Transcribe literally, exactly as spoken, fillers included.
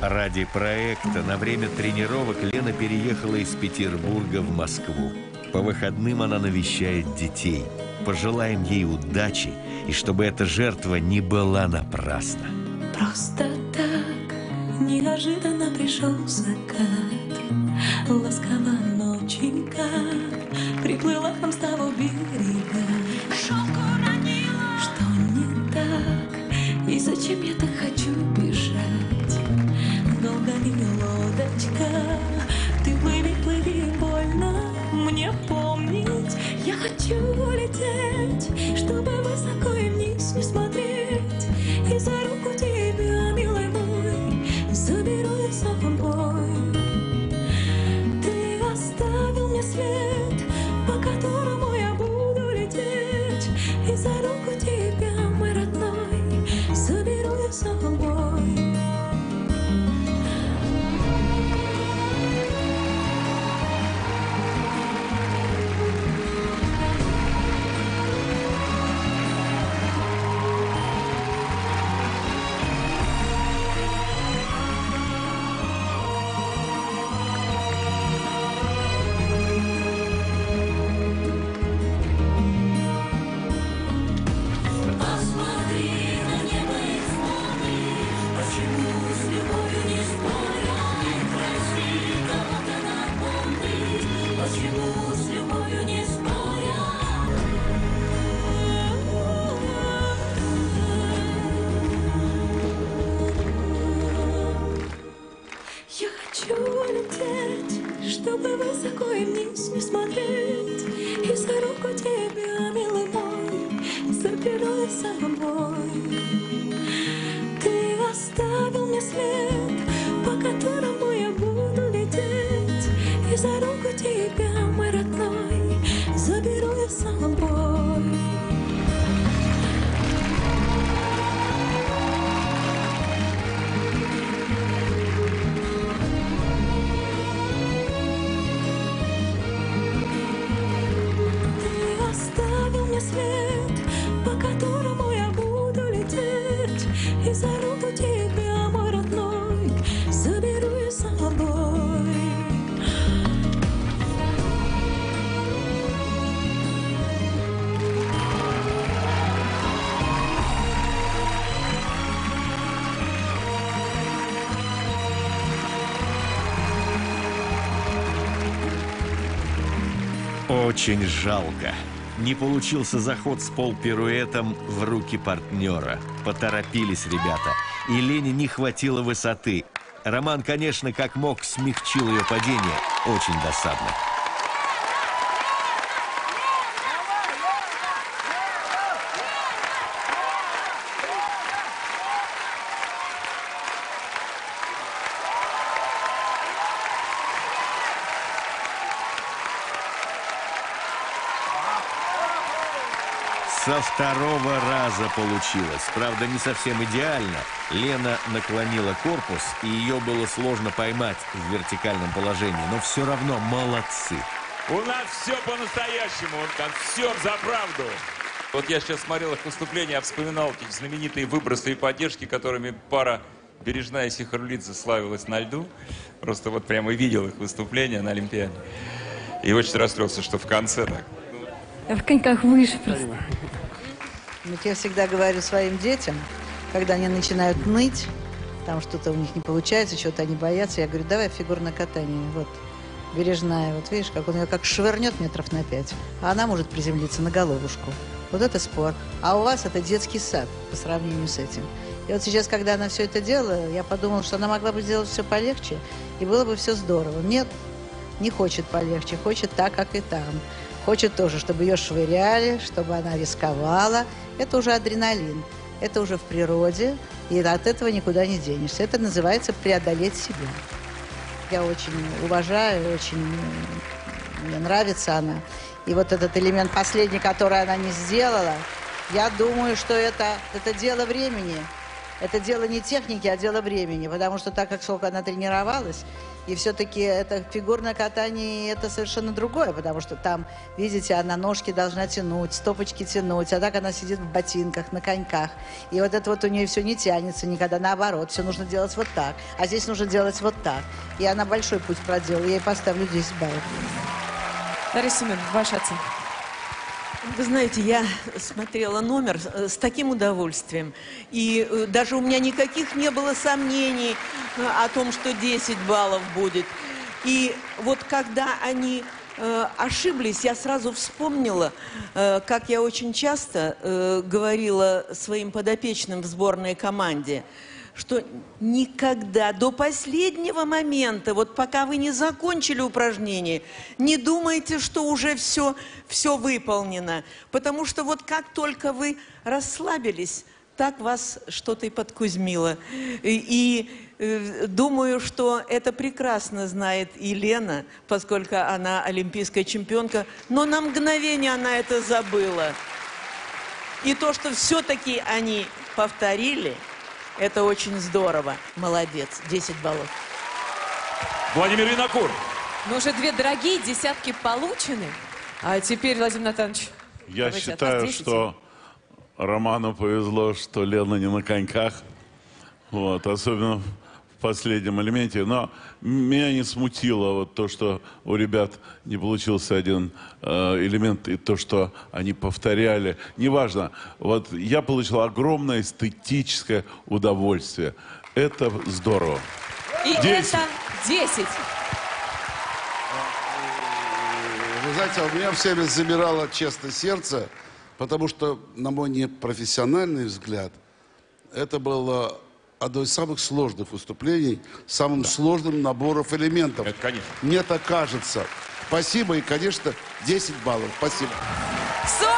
Ради проекта на время тренировок Лена переехала из Петербурга в Москву. По выходным она навещает детей. Пожелаем ей удачи, и чтобы эта жертва не была напрасна. Просто так неожиданно пришел закат. Ласково ноченька приплыла к нам с того берега. Шелк уронила, что не так, и зачем я так хочу бежать? Долго ли лодочка, ты плыви, плыви, больно мне помнить. Я хочу лететь, чтобы высоко и вниз не смотреть, и за руку тебя, милый мой, заберу я с собой. Ты оставил мне след, по которому я буду лететь, и за руку тебя, мой родной, заберу я с собой. Чтобы высоко и вниз не смотреть, и за руку тебя, милый мой, заберу я с собой. Ты оставил мне след, по которому я буду лететь, и за руку тебя, мой родной, заберу я с собой. След, по которому я буду лететь, и за руку тебя, мой родной, заберу я с собой. Очень жалко. Не получился заход с полпируэтом в руки партнера. Поторопились ребята, и Лене не хватило высоты. Роман, конечно, как мог, смягчил ее падение. Очень досадно. Со второго раза получилось. Правда, не совсем идеально. Лена наклонила корпус, и ее было сложно поймать в вертикальном положении. Но все равно молодцы. У нас все по-настоящему. Там все за правду. Вот я сейчас смотрел их выступления, вспоминал эти знаменитые выбросы и поддержки, которыми пара Бережная и Сихорлидзе славилась на льду. Просто вот прямо видел их выступления на Олимпиаде. И очень расстроился, что в конце так. Я в коньках выше просто. Вот я всегда говорю своим детям, когда они начинают ныть, там что-то у них не получается, чего-то они боятся, я говорю, давай фигурное катание, вот, Бережная, вот видишь, как он ее как швырнет метров на пять, а она может приземлиться на головушку. Вот это спорт. А у вас это детский сад по сравнению с этим. И вот сейчас, когда она все это делала, я подумала, что она могла бы сделать все полегче, и было бы все здорово. Нет, не хочет полегче, хочет так, как и там. Хочет тоже, чтобы ее швыряли, чтобы она рисковала. Это уже адреналин, это уже в природе, и от этого никуда не денешься. Это называется преодолеть себя. Я очень уважаю, очень мне нравится она. И вот этот элемент последний, который она не сделала, я думаю, что это, это дело времени. Это дело не техники, а дело времени, потому что так как сколько она тренировалась, и все-таки это фигурное катание, это совершенно другое, потому что там, видите, она ножки должна тянуть, стопочки тянуть, а так она сидит в ботинках, на коньках. И вот это вот у нее все не тянется никогда, наоборот, все нужно делать вот так, а здесь нужно делать вот так. И она большой путь проделала, я ей поставлю десять баллов. Дарья Семеновна, ваша оценка. Вы знаете, я смотрела номер с таким удовольствием. И э, даже у меня никаких не было сомнений э, о том, что десять баллов будет. И вот когда они э, ошиблись, я сразу вспомнила, э, как я очень часто э, говорила своим подопечным в сборной команде, что никогда, до последнего момента, вот пока вы не закончили упражнение, не думайте, что уже все, все выполнено. Потому что вот как только вы расслабились, так вас что-то и подкузмило. И, и э, думаю, что это прекрасно знает и Лена, поскольку она олимпийская чемпионка, но на мгновение она это забыла. И то, что все-таки они повторили, это очень здорово. Молодец. десять баллов. Владимир Винокур. Ну, уже две дорогие десятки получены. А теперь, Владимир Натанович, Я давайте от считаю, вас десять. что Роману повезло, что Лена не на коньках. Вот, особенно в последнем элементе. Но меня не смутило вот то, что у ребят не получился один э, элемент, и то, что они повторяли. Неважно. Вот я получил огромное эстетическое удовольствие. Это здорово. И десять. это десять. Вы знаете, у меня все время замирало, честно, сердце, потому что, на мой непрофессиональный взгляд, это было одно из самых сложных выступлений, самым да. сложным набором элементов. Это, конечно. Мне так кажется. Спасибо и, конечно, десять баллов. Спасибо.